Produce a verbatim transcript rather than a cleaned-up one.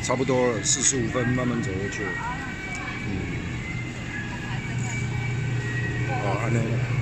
差不多了，四十五分，慢慢走过去。嗯，啊，安内。